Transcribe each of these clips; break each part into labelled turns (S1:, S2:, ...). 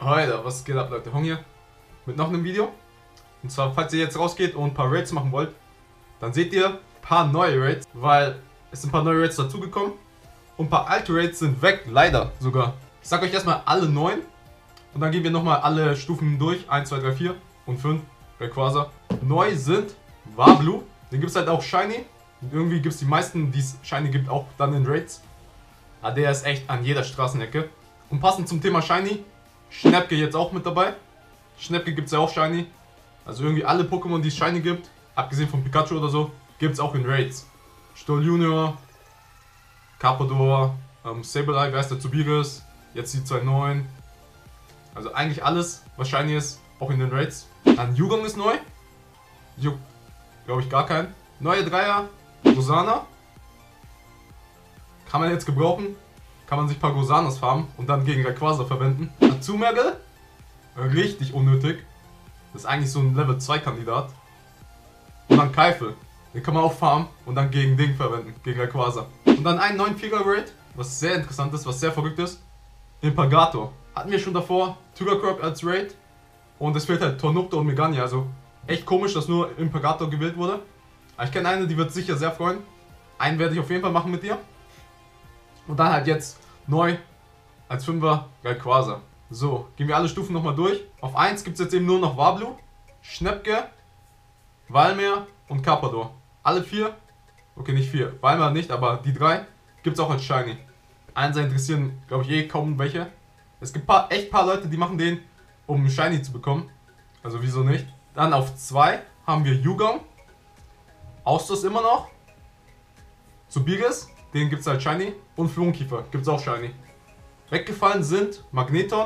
S1: Heute, was geht ab, Leute? Hong hier mit noch einem Video. Und zwar, falls ihr jetzt rausgeht und ein paar Raids machen wollt, dann seht ihr ein paar neue Raids, weil es sind ein paar neue Raids dazugekommen und ein paar alte Raids sind weg, leider sogar. Ich sag euch erstmal alle 9 und dann gehen wir nochmal alle Stufen durch, 1, 2, 3, 4 und 5, Rayquaza. Neu sind Wablu, den gibt es halt auch Shiny und irgendwie gibt es die meisten, die es Shiny gibt, auch dann in Raids. Aber der ist echt an jeder Straßenecke. Und passend zum Thema Shiny, Schnäppke jetzt auch mit dabei. Schnäppke gibt es ja auch Shiny. Also irgendwie alle Pokémon, die es Shiny gibt, abgesehen von Pikachu oder so, gibt es auch in Raids. Stoll Junior, Carpador, Sableye, wer ist der Zubiris, jetzt die 2 neuen. Also eigentlich alles, was Shiny ist, auch in den Raids. Dann Yugong ist neu. Juckt, glaube ich, gar keinen. Neue Dreier, Rosana. Kann man jetzt gebrauchen. Kann man sich ein paar Rosanas farmen und dann gegen Rayquaza verwenden. Azumarill, richtig unnötig. Das ist eigentlich so ein Level 2 Kandidat. Und dann Keifel, den kann man auch farmen und dann gegen Ding verwenden, gegen Rayquaza. Und dann einen neuen Vierer-Raid, was sehr interessant ist, was sehr verrückt ist. Impagator. Hatten wir schon davor, Tugacroc als Raid. Und es fehlt halt Tornupto und Megania, also echt komisch, dass nur Impagator gewählt wurde. Aber ich kenne eine, die wird sicher sehr freuen. Einen werde ich auf jeden Fall machen mit dir. Und dann halt jetzt neu als 5er Rayquaza. So, gehen wir alle Stufen nochmal durch. Auf 1 gibt es jetzt eben nur noch Wablu, Schnäppke, Walmer und Carpador. Alle 4, okay nicht 4, Walmer nicht, aber die 3 gibt es auch als Shiny. Einser interessieren, glaube ich, eh kaum welche. Es gibt echt paar Leute, die machen den, um Shiny zu bekommen. Also wieso nicht. Dann auf 2 haben wir Yugong. Austos immer noch. Zubiris, den gibt es als Shiny. Und Flunkiefer gibt es auch Shiny. Weggefallen sind Magneton,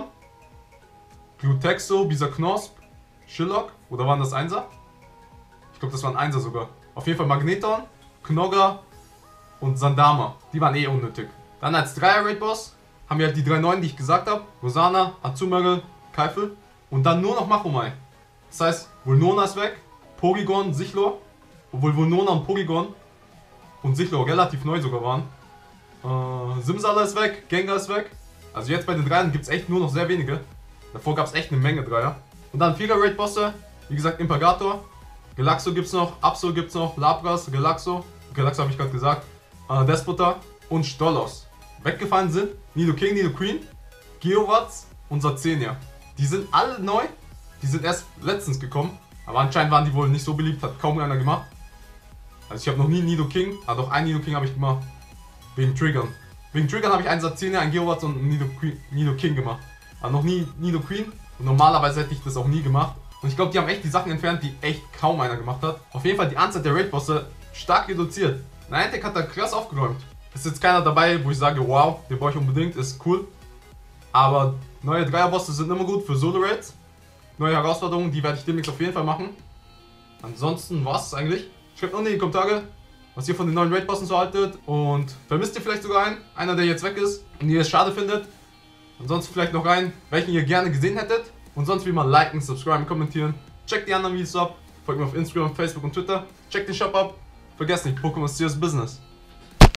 S1: Glutexo, Bisaknosp, Shillock, oder waren das 1er? Ich glaube, das waren 1er sogar. Auf jeden Fall Magneton, Knogger und Sandama. Die waren eh unnötig. Dann als 3er Raid Boss haben wir halt die 3 neuen, die ich gesagt habe. Rosana, Azumarill, Keifel und dann nur noch Machomai. Das heißt, Vulnona ist weg, Porygon, Sichlor, obwohl Vulnona und Porygon und Sichlor relativ neu sogar waren. Simsala ist weg, Gengar ist weg. Also jetzt bei den Dreiern gibt es echt nur noch sehr wenige. Davor gab es echt eine Menge Dreier. Und dann 4er Raid Bosse, wie gesagt Impagator, Galaxo gibt es noch, Absol gibt es noch, Lapras, Galaxo habe ich gerade gesagt, Despota und Stolos. Weggefallen sind Nidoking, Nidoqueen, Geowatz und Satzenia. Die sind alle neu, die sind erst letztens gekommen, aber anscheinend waren die wohl nicht so beliebt, hat kaum einer gemacht. Also ich habe noch nie Nidoking, doch ein Nidoking habe ich gemacht. Wegen Triggern. Wegen Triggern habe ich einen Satzenia, einen Geowatz und einen Nidoking gemacht. Aber noch nie Nidoqueen und normalerweise hätte ich das auch nie gemacht. Und ich glaube, die haben echt die Sachen entfernt, die echt kaum einer gemacht hat. Auf jeden Fall die Anzahl der Raid-Bosse stark reduziert. Niantic hat da krass aufgeräumt. Ist jetzt keiner dabei, wo ich sage, wow, den brauche ich unbedingt, ist cool. Aber neue Dreier-Bosse sind immer gut für Solo-Raids. Neue Herausforderungen, die werde ich demnächst auf jeden Fall machen. Ansonsten war es eigentlich. Schreibt unten in die Kommentare, was ihr von den neuen Raid-Bossen so haltet. Und vermisst ihr vielleicht sogar einer der jetzt weg ist und ihr es schade findet. Ansonsten vielleicht noch rein, welchen ihr gerne gesehen hättet. Und sonst wie immer liken, subscriben, kommentieren. Checkt die anderen Videos ab. Folgt mir auf Instagram, Facebook und Twitter. Checkt den Shop ab. Vergesst nicht, Pokémon ist serious business.